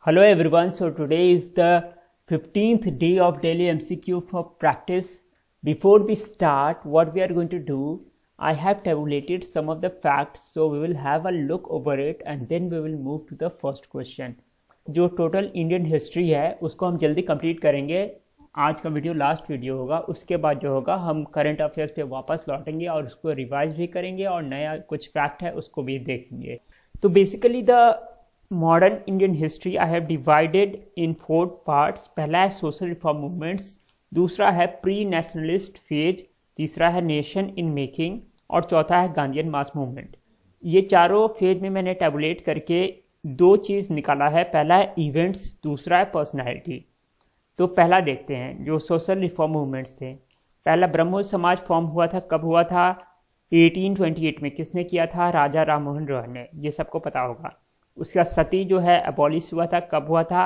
Hello everyone, so today is the 15th day of daily MCQ for practice. Before we start, what we are going to do, I have tabulated some of the facts, so we will have a look over it and then we will move to the first question. जो total Indian history है उसको हम जल्दी complete करेंगे. आज का video last video होगा. उसके बाद जो होगा हम करंट अफेयर्स पे वापस लौटेंगे और उसको रिवाइज भी करेंगे और नया कुछ फैक्ट है उसको भी देखेंगे. तो basically the modern Indian history I have divided in 4 parts. पहला है सोशल रिफॉर्म मूवमेंट्स, दूसरा है प्री नेशनलिस्ट फेज, तीसरा है नेशन इन मेकिंग और चौथा है गांधीयन मास मूवमेंट. ये चारों फेज में मैंने टेबुलेट करके 2 चीज़ निकाला है. पहला है इवेंट्स, दूसरा है पर्सनैलिटी. तो पहला देखते हैं जो सोशल रिफॉर्म मूवमेंट्स थे. पहला ब्रह्मो समाज फॉर्म हुआ था. कब हुआ था? 1828 में. किसने किया था? राजा राममोहन रॉय ने. ये सबको पता होगा. उसका सती जो है अबॉलिश हुआ था. कब हुआ था?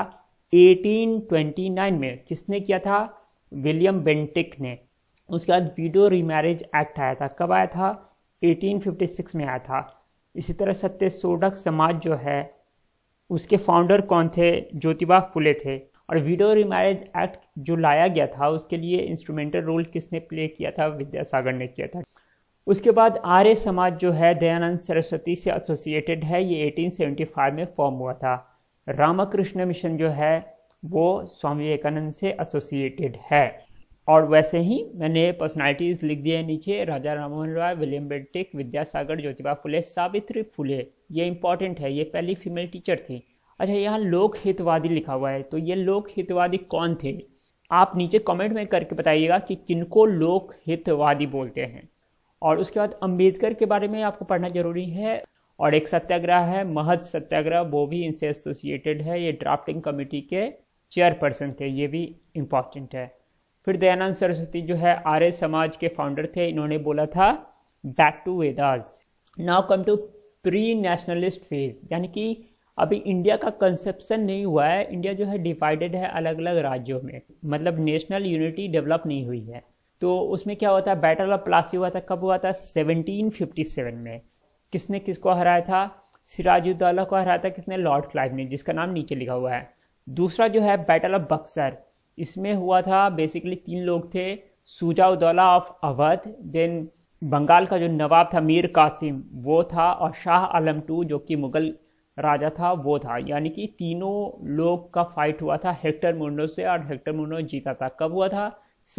1829 में. किसने किया था? विलियम बेंटिक ने. उसके बाद विडो रीमैरिज एक्ट आया था. कब आया था? 1856 में आया था. इसी तरह सत्य शोधक समाज जो है उसके फाउंडर कौन थे? ज्योतिबा फुले थे. और विडो रीमैरिज एक्ट जो लाया गया था उसके लिए इंस्ट्रूमेंटल रोल किसने प्ले किया था? विद्यासागर ने किया था. उसके बाद आर्य समाज जो है दयानंद सरस्वती से एसोसिएटेड है. ये 1875 में फॉर्म हुआ था. रामकृष्ण मिशन जो है वो स्वामी विवेकानंद से एसोसिएटेड है. और वैसे ही मैंने पर्सनालिटीज़ लिख दिए नीचे. Raja Rammohan Roy, William Bentinck, Vidyasagar, Jyotiba Phule, Savitri Phule. ये इंपॉर्टेंट है, ये पहली फीमेल टीचर थी. अच्छा, यहाँ लोक हितवादी लिखा हुआ है. तो ये लोक हितवादी कौन थे? आप नीचे कमेंट में करके बताइएगा कि किनको लोक हितवादी बोलते हैं. और उसके बाद अंबेडकर के बारे में आपको पढ़ना जरूरी है. और एक सत्याग्रह है महद सत्याग्रह, वो भी इनसे एसोसिएटेड है. ये ड्राफ्टिंग कमेटी के चेयरपर्सन थे, ये भी इम्पॉर्टेंट है. फिर दयानंद सरस्वती जो है आर्य समाज के फाउंडर थे. इन्होंने बोला था back to Vedas. Now come to pre nationalist phase, यानी कि अभी इंडिया का कंसेप्शन नहीं हुआ है. इंडिया जो है डिवाइडेड है अलग अलग राज्यों में, मतलब नेशनल यूनिटी डेवलप नहीं हुई है. तो उसमें क्या होता है? बैटल ऑफ प्लासी हुआ था. कब हुआ था? 1757 में. किसने किसको हराया था? सिराजुद्दौला को हराया था. किसने? लॉर्ड क्लाइव ने, जिसका नाम नीचे लिखा हुआ है. दूसरा जो है बैटल ऑफ बक्सर, इसमें हुआ था बेसिकली 3 लोग थे. शुजा-उद-दौला ऑफ अवध, देन बंगाल का जो नवाब था मीर कासिम वो था, और शाह आलम II जो कि मुगल राजा था वो था. यानी कि तीनों लोग का फाइट हुआ था हेक्टर मुंडो से, और हेक्टर मुंडो जीता था. कब हुआ था?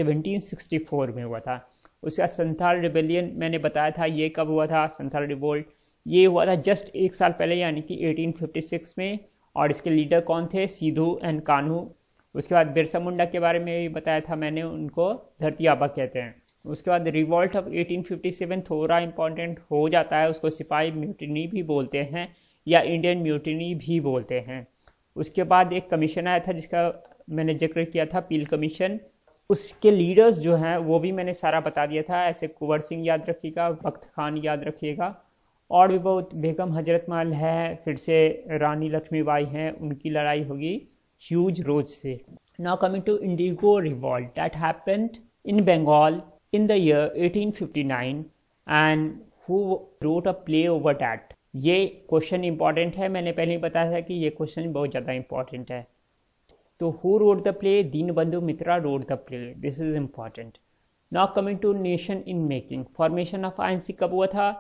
1764 में हुआ था. उसका संथाल रिबेलियन मैंने बताया था, ये कब हुआ था? संथाल रिवोल्ट ये हुआ था जस्ट 1 साल पहले, यानी कि 1856 में. और इसके लीडर कौन थे? सिद्धू एंड कान्हू. उसके बाद बिरसा मुंडा के बारे में भी बताया था मैंने, उनको धरती आबा कहते हैं. उसके बाद रिवॉल्ट ऑफ 1857 थोड़ा इंपॉर्टेंट हो जाता है, उसको सिपाही म्यूटिनी भी बोलते हैं या इंडियन म्यूटिनी भी बोलते हैं. उसके बाद एक कमीशन आया था जिसका मैंने जिक्र किया था, पील कमीशन. उसके लीडर्स जो हैं वो भी मैंने सारा बता दिया था. ऐसे कुंवर सिंह याद रखिएगा, बख्त खान याद रखिएगा, और भी बहुत. बेगम हजरत महल है, फिर से रानी लक्ष्मीबाई हैं, उनकी लड़ाई होगी ह्यूज रोज से. Now coming to indigo revolt that happened in Bengal in the year 1859 and who wrote a play over that. ये क्वेश्चन इंपॉर्टेंट है. मैंने पहले ही बताया था कि ये क्वेश्चन बहुत ज़्यादा इंपॉर्टेंट है. तो who wrote the play? Dinabandhu Mitra wrote the play. This is important. Now coming to nation in making. Formation of INC कब हुआ था?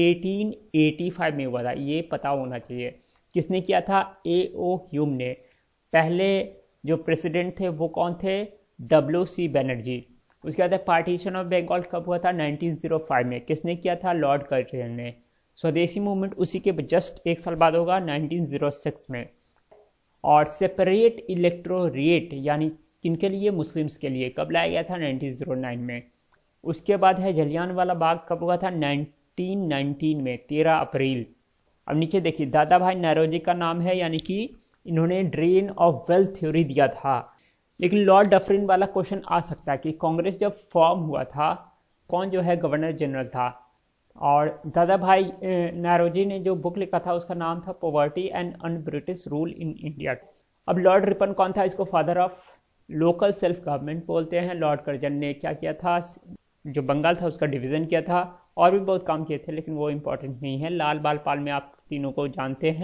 1885 में हुआ था. ये पता होना चाहिए. किसने किया था? A.O. ह्यूम ने. पहले जो प्रेसिडेंट थे वो कौन थे? W.C. बनर्जी. उसके बाद पार्टीशन ऑफ बंगाल कब हुआ था? 1905 में. किसने किया था? लॉर्ड कर्जन ने. स्वदेशी मूवमेंट उसी के जस्ट 1 साल बाद होगा, 1906 में. और सेपरेट इलेक्टोरेट यानी किनके लिए? मुस्लिम्स के लिए. कब लाया गया था? 1909 में. उसके बाद है जलियांवाला बाग. कब हुआ था? 1919 में, 13 अप्रैल. अब नीचे देखिए, दादा भाई नौरोजी का नाम है, यानी कि इन्होंने ड्रेन ऑफ वेल्थ थ्योरी दिया था. लेकिन लॉर्ड डफरिन वाला क्वेश्चन आ सकता है कि कांग्रेस जब फॉर्म हुआ था कौन जो है गवर्नर जनरल था? और दादा भाई नौरोजी ने जो बुक लिखा था उसका नाम था poverty and un British rule in India. अब लॉर्ड रिपन कौन था? इसको father of local self government बोलते हैं. लॉर्ड कर्जन ने क्या किया था? जो बंगाल था उसका डिवीज़न किया था. और भी बहुत काम किए थे लेकिन वो इम्पोर्टेंट नहीं है. लाल बाल पाल में आप तीनों को जानते हैं.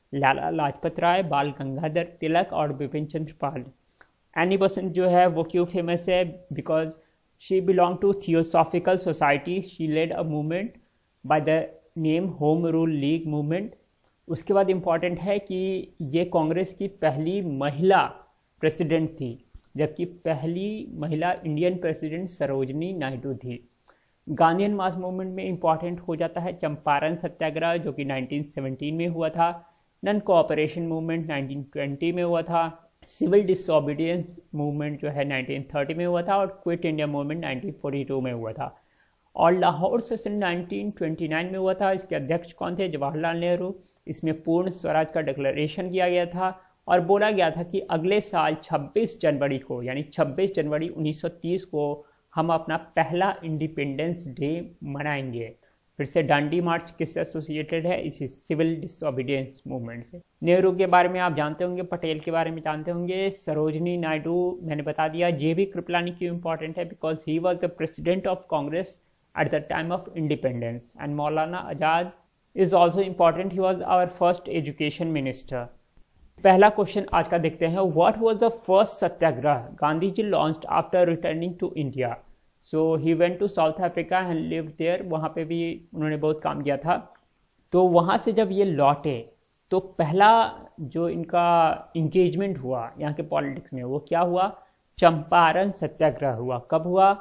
लाला लाजपत राय, बाल गंगाधर तिलक और बिपिन चंद्र पाल। एनी बेसेंट जो है वो क्यों फेमस है? Because she belong to theosophical society, she led a movement by the name home rule league movement. उसके बाद इम्पॉर्टेंट है कि ये कांग्रेस की पहली महिला प्रेसिडेंट थी, जबकि पहली महिला इंडियन प्रेसिडेंट सरोजनी नायडू थी। गांधीयन मास मूवमेंट में इम्पॉर्टेंट हो जाता है चंपारण सत्याग्रह, जो कि 1917 में हुआ था। नन कोऑपरेशन मूवमेंट 1920 में हुआ था। सिविल डिसओबीडियंस मूवमेंट जो है 1930 में हुआ था, और क्विट इंडिया मूवमेंट 1942 में हुआ था। और लाहौर सेशन 1929 में हुआ था। इसके अध्यक्ष कौन थे? जवाहरलाल नेहरू। इसमें पूर्ण स्वराज का डिक्लेरेशन किया गया था और बोला गया था कि अगले साल 26 जनवरी को, यानी 26 जनवरी 1930 को हम अपना पहला इंडिपेंडेंस डे मनाएंगे। फिर से डांडी मार्च किससे एसोसिएटेड है? इसी सिविल डिसओबीडियंस मूवमेंट से। नेहरू के बारे में आप जानते होंगे, पटेल के बारे में जानते होंगे, सरोजनी नायडू मैंने बता दिया। जेबी कृपलानी क्यों इंपॉर्टेंट है? Because he was the president of Congress at the time of independence, and Maulana Azad is also important. He was our first education minister. पहला क्वेश्चन आज का देखते हैं। What was the first Satyagraha Gandhi ji launched after returning to India? So he went to South Africa and lived there. वहाँ पे भी उन्होंने बहुत काम किया था। तो वहाँ से जब ये लौटे तो पहला जो इनका इंगेजमेंट हुआ यहाँ के पॉलिटिक्स में, वो क्या हुआ? चंपारण सत्याग्रह हुआ। कब हुआ?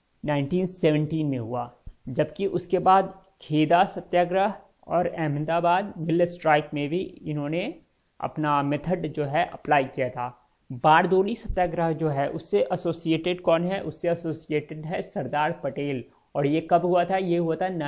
1917 में हुआ। जबकि उसके बाद खेदा सत्याग्रह और अहमदाबाद मिल स्ट्राइक में भी इन्होंने अपना मेथड जो है अप्लाई किया था। बारदोली सत्याग्रह जो है उससे एसोसिएटेड कौन है? उससे एसोसिएटेड है सरदार पटेल। और ये कब हुआ था? ये हुआ था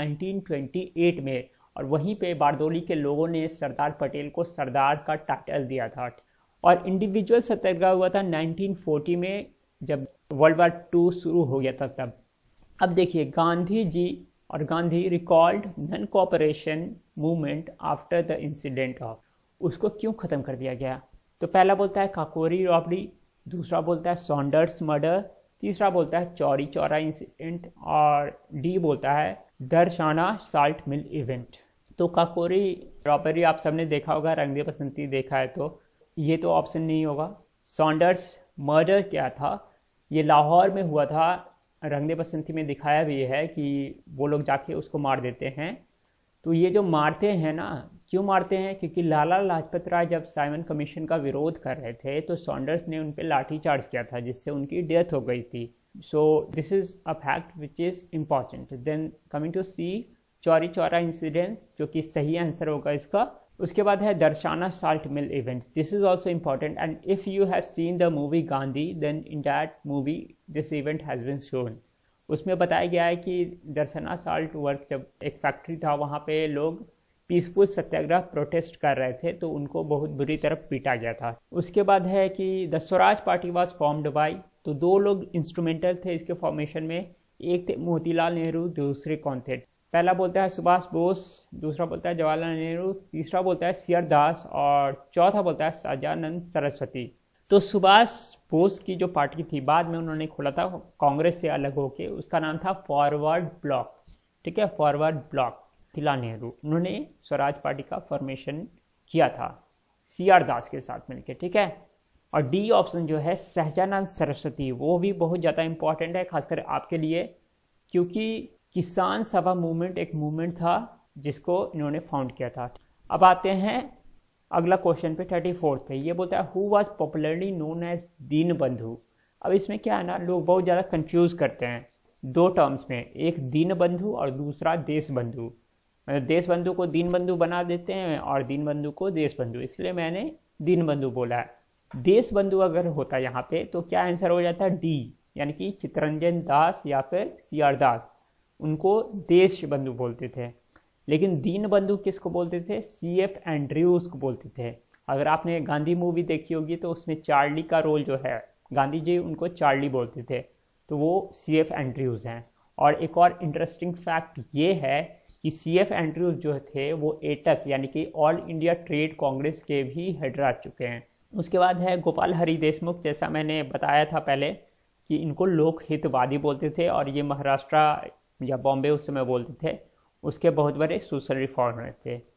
1928 में। और वहीं पे बारदोली के लोगों ने सरदार पटेल को सरदार का टाइटल दिया था। और इंडिविजुअल सत्याग्रह हुआ था 1940 में, जब वर्ल्ड वार 2 शुरू हो गया था तब। अब देखिए, गांधी जी और Gandhi recalled non cooperation movement after the incident of, उसको क्यों ख़त्म कर दिया गया? तो पहला बोलता है काकोरी रॉबरी, दूसरा बोलता है सॉन्डर्स मर्डर, तीसरा बोलता है चौरी चौरा इंसिडेंट, और डी बोलता है दरसाना साल्ट मिल इवेंट। तो काकोरी रॉबरी आप सबने देखा होगा, रंग दे बसंती देखा है तो ये तो ऑप्शन नहीं होगा। सॉन्डर्स मर्डर क्या था? ये लाहौर में हुआ था। रंग दे बसंती में दिखाया भी है कि वो लोग जाके उसको मार देते हैं। तो ये जो मारते हैं ना, क्यों मारते हैं? क्योंकि लाला लाजपत राय जब साइमन कमीशन का विरोध कर रहे थे तो सॉन्डर्स ने उन पर लाठी चार्ज किया था, जिससे उनकी डेथ हो गई थी। So this is a fact which is important. Then coming to C Chauri Chaura incident, जो कि सही आंसर होगा इसका। उसके बाद है Dharasana salt mill event. This is also important, and if you have seen the movie Gandhi then in that movie this event has been shown. उसमें बताया गया है कि दर्शना साल्ट वर्क, जब एक फैक्ट्री था वहाँ पे लोग पीसफुल सत्याग्रह प्रोटेस्ट कर रहे थे तो उनको बहुत बुरी तरह पीटा गया था। उसके बाद है कि the Swaraj party was formed by, तो दो लोग इंस्ट्रूमेंटल थे इसके फॉर्मेशन में। एक थे मोतीलाल नेहरू, दूसरे कौन थे? पहला बोलता है सुभाष बोस, दूसरा बोलता है जवाहरलाल नेहरू, तीसरा बोलता है सी आर दास, और चौथा बोलता है सजानंद सरस्वती। तो सुभाष बोस की जो पार्टी थी बाद में उन्होंने खोला था कांग्रेस से अलग होके, उसका नाम था फॉरवर्ड ब्लॉक। ठीक है, फॉरवर्ड ब्लॉक। मोतीलाल नेहरू उन्होंने स्वराज पार्टी का फॉर्मेशन किया था सी आर दास के साथ मिलकर। ठीक है, और डी ऑप्शन जो है सहजानंद सरस्वती, वो भी बहुत ज़्यादा इंपॉर्टेंट है खासकर आपके लिए, क्योंकि किसान सभा मूवमेंट एक मूवमेंट था जिसको इन्होंने फाउंड किया था। अब आते हैं अगला क्वेश्चन पे 34 पे। ये बोलता है who was popularly known as Deen Bandhu. अब इसमें क्या है ना, लोग बहुत ज़्यादा कंफ्यूज करते हैं दो टर्म्स में, एक दीन बंधु और दूसरा देश बंधु। मतलब देश बंधु को दीन बंधु बना देते हैं और दीन बंधु को देश बंधु, इसलिए मैंने दीन बंधु बोला है। देश बंधु अगर होता यहाँ पे तो क्या आंसर हो जाता है? डी, यानी कि चित्तरंजन दास या फिर सी आर दास, उनको देश बंधु बोलते थे। लेकिन दीन बंधु किसको बोलते थे? सी एफ एंड्रयूज को बोलते थे। अगर आपने गांधी मूवी देखी होगी तो उसमें चार्ली का रोल जो है, गांधी जी उनको चार्ली बोलते थे, तो वो सी एफ एंड्रयूज हैं। और एक और इंटरेस्टिंग फैक्ट ये है कि सी एफ एंड्रयूज जो थे वो एटक यानी कि ऑल इंडिया ट्रेड कांग्रेस के भी हेड रह चुके हैं। उसके बाद है गोपाल हरि देशमुख, जैसा मैंने बताया था पहले कि इनको लोक हितवादी बोलते थे और ये महाराष्ट्र या बॉम्बे उस समय बोलते थे, उसके बहुत बड़े सोशल रिफॉर्मर थे।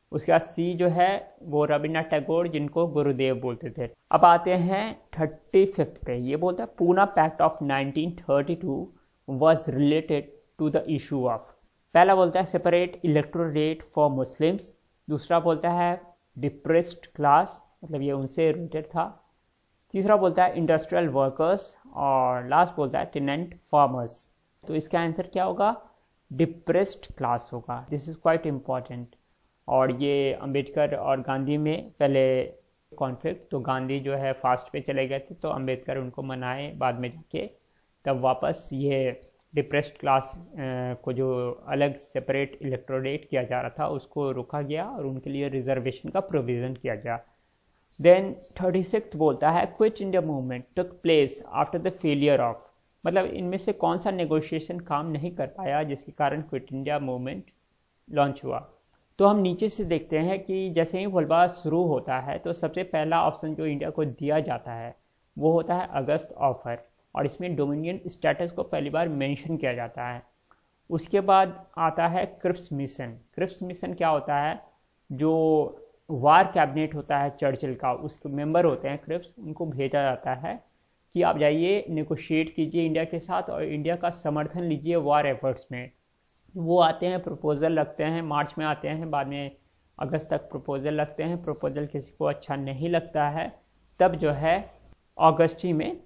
उसके बाद सी जो है वो रविन्द्रनाथ टैगोर, जिनको गुरुदेव बोलते थे। अब आते हैं 35th पे। ये बोलता है Poona pact of 1932 was related to the issue of, पहला बोलता है सेपरेट इलेक्टोरेट फॉर मुस्लिम्स, दूसरा बोलता है डिप्रेस्ड क्लास, मतलब ये उनसे रिलेटेड था, तीसरा बोलता है इंडस्ट्रियल वर्कर्स, और लास्ट बोलता है टेनेंट फार्मर्स। तो इसका आंसर क्या होगा? डिप्रेस्ड क्लास होगा। This is quite important. और ये अंबेडकर और गांधी में पहले कॉन्फ्लिक्ट, तो गांधी जो है फास्ट पे चले गए थे, तो अंबेडकर उनको मनाए बाद में जाके, तब वापस ये डिप्रेस्ड क्लास को जो अलग सेपरेट इलेक्टोरेट किया जा रहा था उसको रोका गया और उनके लिए रिजर्वेशन का प्रोविज़न किया गया। देन 36 बोलता है quit India movement took place after the failure of, मतलब इनमें से कौन सा नेगोशिएशन काम नहीं कर पाया जिसके कारण क्विट इंडिया मूवमेंट लॉन्च हुआ। तो हम नीचे से देखते हैं कि जैसे ही वोल्बा शुरू होता है तो सबसे पहला ऑप्शन जो इंडिया को दिया जाता है वो होता है अगस्त ऑफर, और इसमें डोमिनियन स्टेटस को पहली बार मेंशन किया जाता है। उसके बाद आता है क्रिप्स मिशन। क्रिप्स मिशन क्या होता है? जो वार कैबिनेट होता है चर्चिल का, उसके मेंबर होते हैं क्रिप्स, उनको भेजा जाता है कि आप जाइए नेगोशिएट कीजिए इंडिया के साथ और इंडिया का समर्थन लीजिए वार एफर्ट्स में। वो आते हैं, प्रपोजल रखते हैं, मार्च में आते हैं, बाद में अगस्त तक प्रपोजल रखते हैं। प्रपोजल किसी को अच्छा नहीं लगता है, तब जो है अगस्त ही में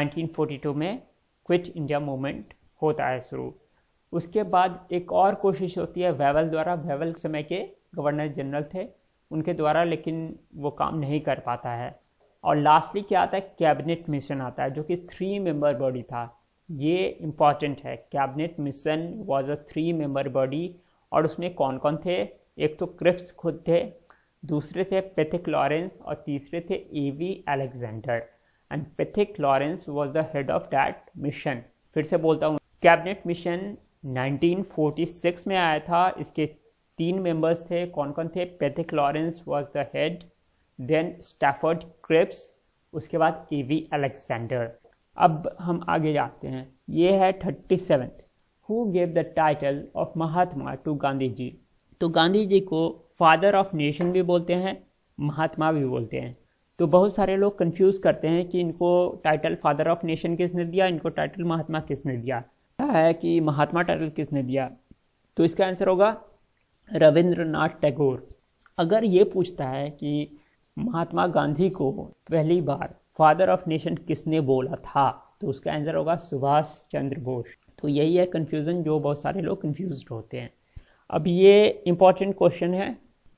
1942 में क्विट इंडिया मूवमेंट होता है शुरू। उसके बाद एक और कोशिश होती है वेवल द्वारा, वेवल समय के गवर्नर जनरल थे उनके द्वारा, लेकिन वो काम नहीं कर पाता है। और लास्टली क्या आता है? कैबिनेट मिशन आता है, जो कि 3 मेंबर बॉडी था। ये इम्पॉर्टेंट है। Cabinet mission was a 3 member body, और उसमें कौन कौन थे? एक तो क्रिप्स खुद थे, दूसरे थे पैथिक लॉरेंस, और तीसरे थे A V Alexander. And Pethick Lawrence was the head of that mission. फिर से बोलता हूँ, कैबिनेट मिशन 1946 में आया था। इसके 3 मेंबर्स थे, कौन कौन थे? Pethick Lawrence was the head, then Stafford Cripps, उसके बाद एवी अलेक्जेंडर। अब हम आगे जाते हैं। ये है 37। Who gave the title of Mahatma to Gandhi ji? तो गांधी जी को फादर ऑफ नेशन भी बोलते हैं, महात्मा भी बोलते हैं। तो बहुत सारे लोग कंफ्यूज करते हैं कि इनको टाइटल फादर ऑफ नेशन किसने दिया, इनको टाइटल महात्मा किसने दिया है, कि महात्मा टाइटल किसने दिया। तो इसका आंसर होगा रविंद्रनाथ टैगोर। अगर ये पूछता है कि महात्मा गांधी को पहली बार फादर ऑफ नेशन किसने बोला था, तो उसका आंसर होगा सुभाष चंद्र बोस। तो यही है कंफ्यूजन, जो बहुत सारे लोग कंफ्यूज्ड होते हैं। अब ये इंपॉर्टेंट क्वेश्चन है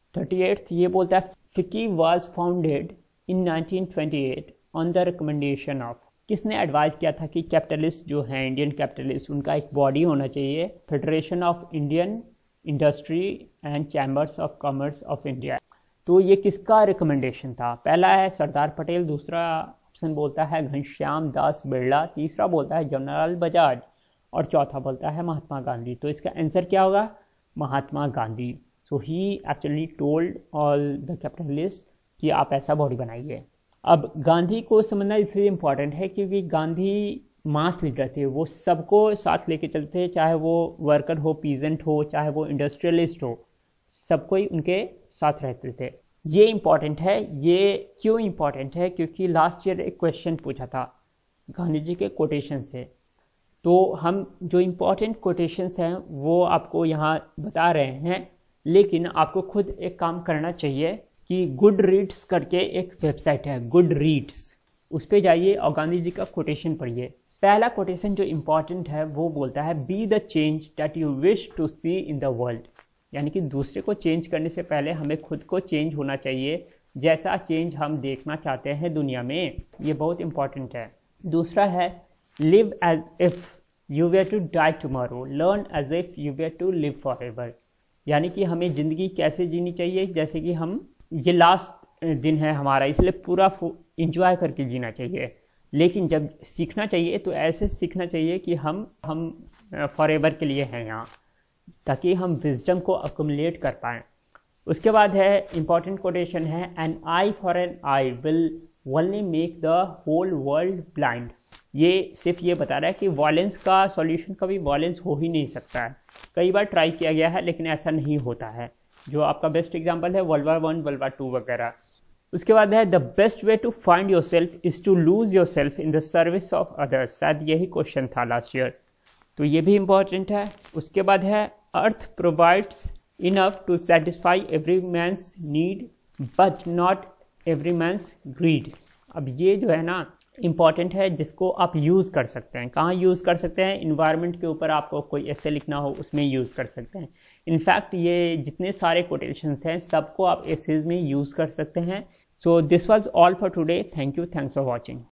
38। ये बोलता है FICCI was founded in 1928 on the recommendation of, किसने एडवाइस किया था कि कैपिटलिस्ट जो हैं, इंडियन कैपिटलिस्ट, उनका एक बॉडी होना चाहिए, federation of Indian industry and chambers of commerce of India. तो ये किसका रिकमेंडेशन था? पहला है सरदार पटेल, दूसरा ऑप्शन बोलता है घनश्याम दास बिरला, तीसरा बोलता है जवाहरलाल बजाज, और चौथा बोलता है महात्मा गांधी। तो इसका आंसर क्या होगा? Mahatma Gandhi. So he actually told all the capitalist कि आप ऐसा बॉडी बनाइए। अब गांधी को समझना इसलिए इम्पॉर्टेंट है क्योंकि गांधी मास लीडर थे, वो सबको साथ लेके चलते, चाहे वो वर्कर हो, पीजेंट हो, चाहे वो इंडस्ट्रियलिस्ट हो, सबको ही उनके साथ रहते थे। ये इम्पॉर्टेंट है। ये क्यों इम्पॉर्टेंट है? क्योंकि लास्ट ईयर एक क्वेश्चन पूछा था गांधी जी के कोटेशन से, तो हम जो इम्पॉर्टेंट कोटेशंस हैं वो आपको यहाँ बता रहे हैं, लेकिन आपको खुद एक काम करना चाहिए कि गुड रीड्स करके एक वेबसाइट है, गुड रीड्स, उस पर जाइए और गांधी जी का कोटेशन पढ़िए। पहला कोटेशन जो इम्पॉर्टेंट है वो बोलता है be the change that you wish to see in the world, यानी कि दूसरे को चेंज करने से पहले हमें खुद को चेंज होना चाहिए, जैसा चेंज हम देखना चाहते हैं दुनिया में। ये बहुत इंपॉर्टेंट है। दूसरा है live as if you were to die tomorrow, learn as if you were to live forever, यानी कि हमें ज़िंदगी कैसे जीनी चाहिए जैसे कि हम ये लास्ट दिन है हमारा, इसलिए पूरा इंजॉय करके जीना चाहिए। लेकिन जब सीखना चाहिए तो ऐसे सीखना चाहिए कि हम फॉर एवर के लिए हैं यहाँ, ताकि हम विजडम को अकुमुलेट कर पाएँ। उसके बाद है इम्पॉर्टेंट कोटेशन है an eye for an eye will only make the whole world blind. ये सिर्फ ये बता रहा है कि वायलेंस का सॉल्यूशन कभी वायलेंस हो ही नहीं सकता है। कई बार ट्राई किया गया है लेकिन ऐसा नहीं होता है। जो आपका बेस्ट एग्जाम्पल है वर्ल्ड वॉर 1, वर्ल्ड वॉर 2 वगैरह। उसके बाद है the best way to find yourself is to lose yourself in the service of others. शायद यही क्वेश्चन था लास्ट ईयर, तो ये भी इंपॉर्टेंट है। उसके बाद है earth provides enough to satisfy every man's need but not every man's greed. अब ये जो है ना इम्पॉर्टेंट है, जिसको आप यूज़ कर सकते हैं। कहाँ यूज़ कर सकते हैं? इन्वायरमेंट के ऊपर आपको कोई ऐसे लिखना हो उसमें यूज़ कर सकते हैं। इनफैक्ट ये जितने सारे कोटेशंस हैं सबको आप एसेज में यूज़ कर सकते हैं। So this was all for today. Thank you. Thanks for watching.